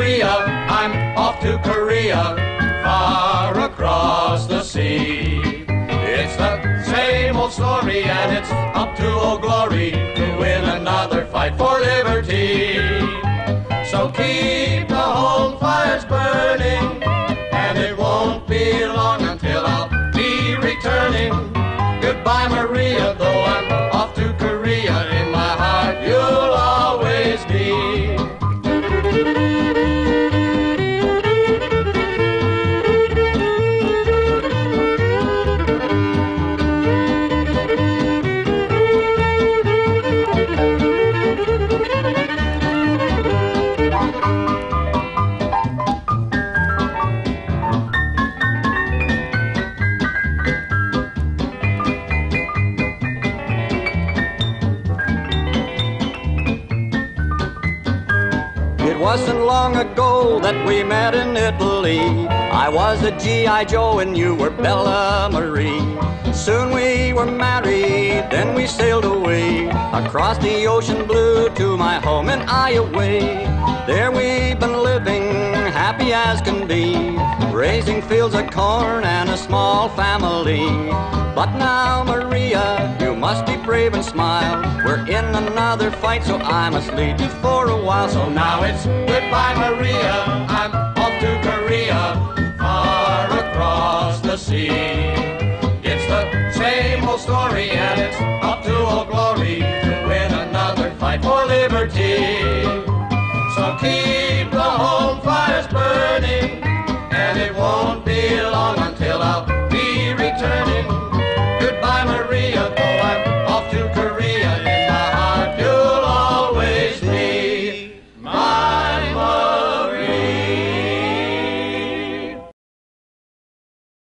Maria, I'm off to Korea, far across the sea. It's the same old story, and it's up to Old Glory to win another fight for liberty. So keep the home fires burning, and it won't be long until I'll be returning. Goodbye, Maria, though I'm off to Korea, in my heart you'll always be. It wasn't long ago that we met in Italy. I was a G.I. Joe and you were Bella Marie. Soon we were married, then we sailed away across the ocean blue to my home in Iowa. There we've been living happy as can be, raising fields of corn and a small family. But now, Maria, you must be brave and smile. We're in another fight, so I must leave you for a while. So now it's Goodbye, Maria, I'm off to Korea, far across the sea. It's the same old story, and it's up to Old Glory to win another fight for liberty.